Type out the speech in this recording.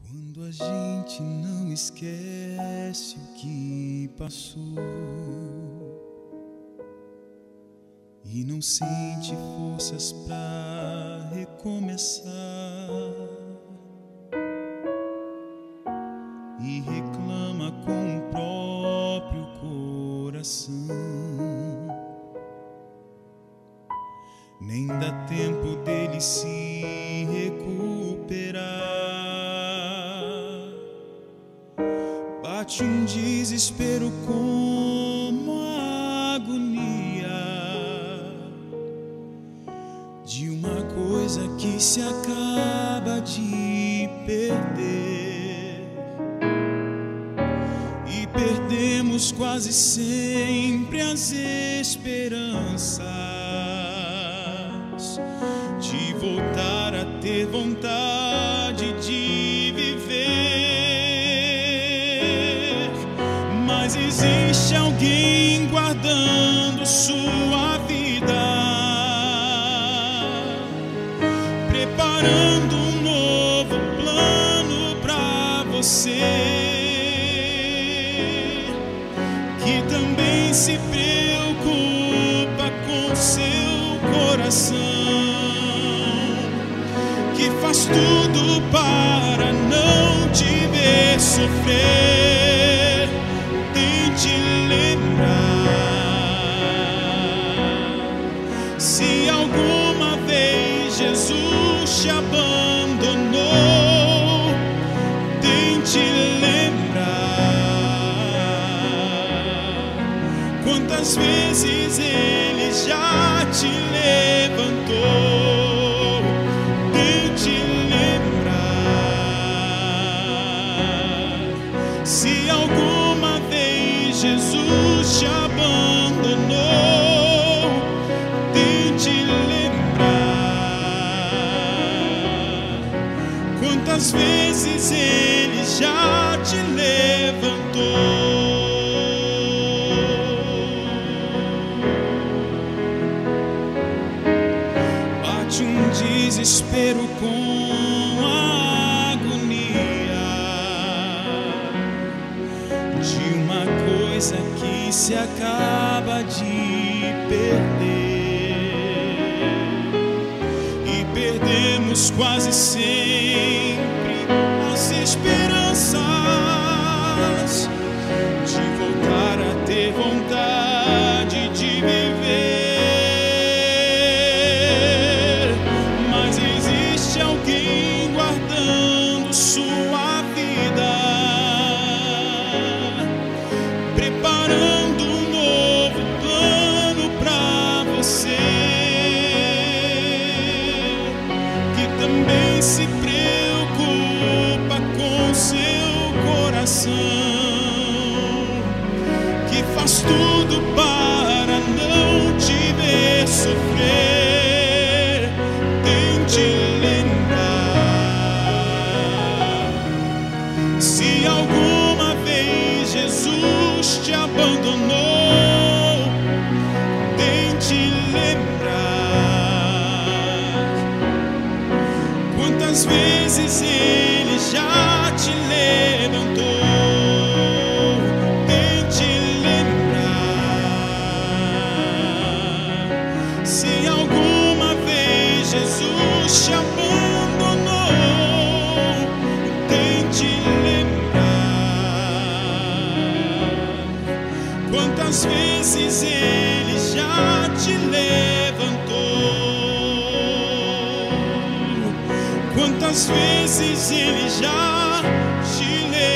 Quando a gente não esquece o que passou e não sente forças pra recomeçar e reclama com o próprio coração, nem dá tempo dele se recuperar. Bate um desespero como a agonia de uma coisa que se acaba de perder, e perdemos quase sempre as esperanças de voltar a ter vontade de viver. Mas existe alguém guardando sua vida, preparando um novo plano pra você, que também se preocupa com seu coração, que faz tudo para não te ver sofrer. Tente lembrar, se alguma vez Jesus te abandonou. Tente lembrar quantas vezes Ele já te levantou. Tente lembrar, se alguma vez Jesus te abandonou. Tente lembrar quantas vezes Ele já te levantou. Bate um desespero com a agonia de uma coisa que se acaba de perder, e perdemos quase sempre as esperanças de voltar a ter vontade de viver. Mas existe alguém guardando sua vida, preparando um novo plano pra você, que também se preocupa com seu coração, que faz tudo para não te ver sofrer. Tente lembrar, se alguma vez Jesus te abandonou. Tente lembrar quantas vezes Ele já te levantou. Tente lembrar, se alguma vez Jesus te abandonou. Tente lembrar quantas vezes Ele já te levantou. Quantas vezes Ele já te levantou.